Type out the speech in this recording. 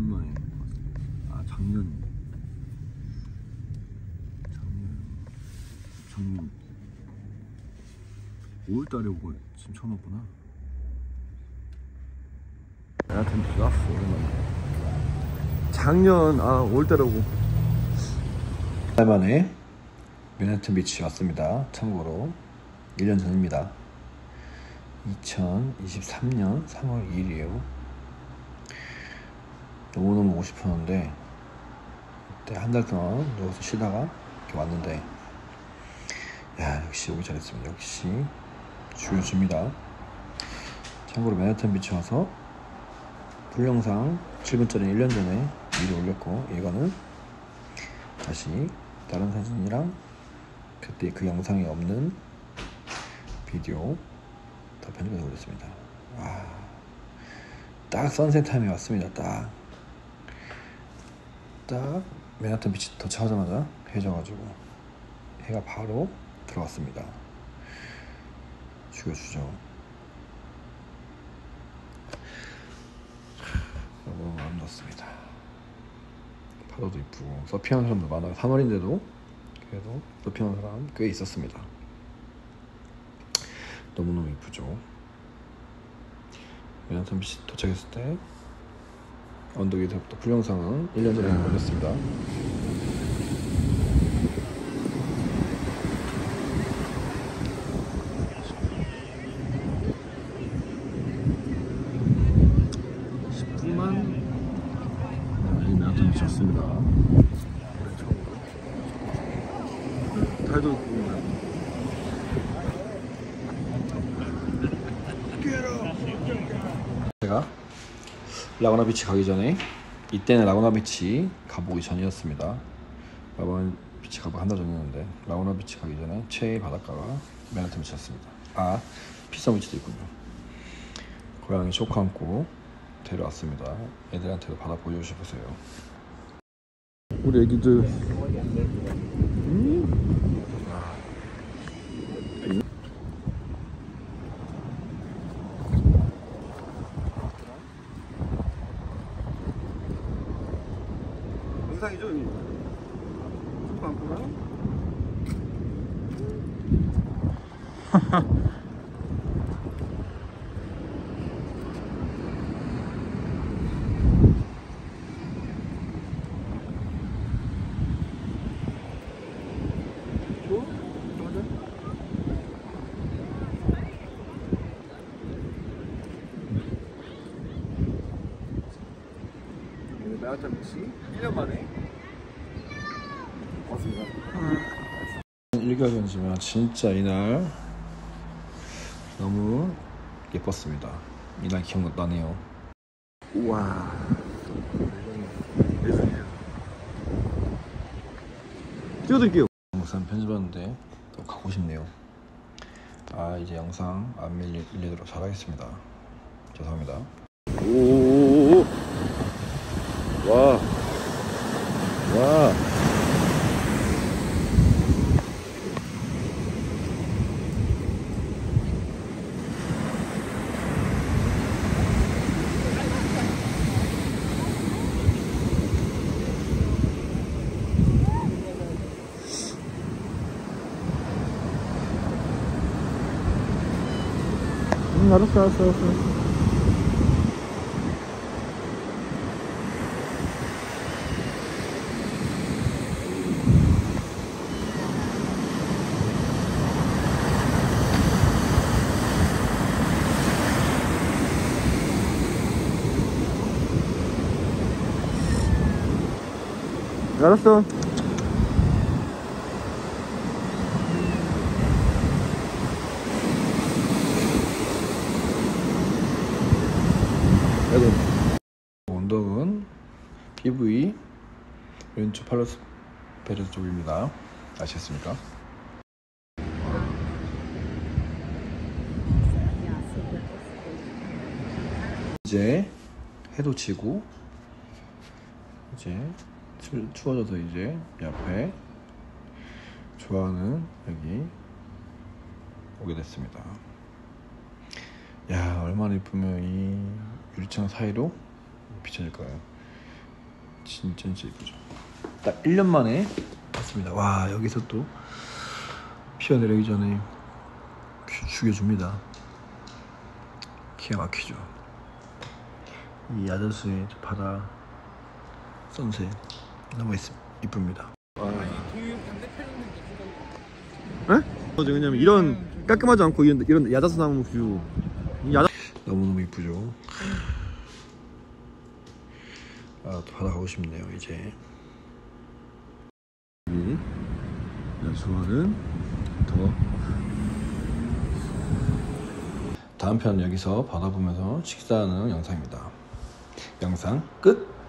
오랜만에 아 작년 5월달에 오고 지금 처음 왔구나. 맨하탄 비치 왔어 오랜만에. 작년 5월달에 오고 오랜만에 맨하탄 비치 왔습니다. 참고로 1년 전입니다. 2023년 3월 2일이에요 너무너무 오고 싶었는데 그때 한 달 동안 여기서 쉬다가 이렇게 왔는데 야 역시 오기 잘했습니다. 역시 주요주입니다. 참고로 맨하탄 비치 와서 풀영상 7분짜리 1년 전에 미리 올렸고, 이거는 다시 다른 사진이랑 그때 그 영상에 없는 비디오 다 편집해서 올렸습니다. 딱 선셋 타임에 왔습니다. 딱 맨하탄 비치 도착하자마자 해져가지고 해가 바로 들어왔습니다. 죽여주죠. 너무 아름답습니다. 파도도 이쁘고 서핑하는 사람도 많아요. 3월인데도 그래도 서핑하는 사람 꽤 있었습니다. 너무너무 이쁘죠. 맨하탄 비치 도착했을 때 언덕 위에서부터 풀영상은 1년 전에 올렸습니다. 맨하탄 비치 왔습니다. 올해 처음으로 달도 있고 제가 라구나 비치 가기 전에, 이때는 라구나 비치 가보기 전이었습니다. 라구나 비치 가보기 한 달 전이었는데 라구나 비치 가기 전에 최애 바닷가가 맨하탄 비치였습니다. 피서 비치도 있군요. 고양이 쇼크 안고 데려왔습니다. 애들한테도 바다 보여주셔보세요. 우리 애기들 영상이죠? 쇼크 안고나? 맨하탄 비치 1년 만에 왔습니다. 1개월 전이지만 진짜 이날 너무 예뻤습니다. 이날 기억나네요. 우와 예술이에요. 찍어드릴게요. 영상 편집하는데 또 가고 싶네요. 이제 영상 안 밀리도록 잘하겠습니다. 죄송합니다. 오 와. 알았어. 알았어. 언덕은 PV 왼쪽 팔로스 베르 쪽입니다. 아시겠습니까? 이제 해도 지고 이제 추워져서 이제 옆에 좋아하는 여기 오게 됐습니다. 야 얼마나 이쁘면 이 유리창 사이로 비춰질까요? 진짜 이쁘죠. 딱 1년 만에 왔습니다. 와, 여기서 또 비가 내리기 전에 죽여줍니다. 기가 막히죠. 이 야자수의 바다 선셋 너무 이쁩니다. 에? 왜냐면 이런 깔끔하지 않고 이런 야자수 나무 뷰 너무너무 이쁘죠. 아, 또 바다 가고 싶네요. 이제 야수와는 더 다음 편 여기서 바다 보면서 식사하는 영상입니다. 영상 끝.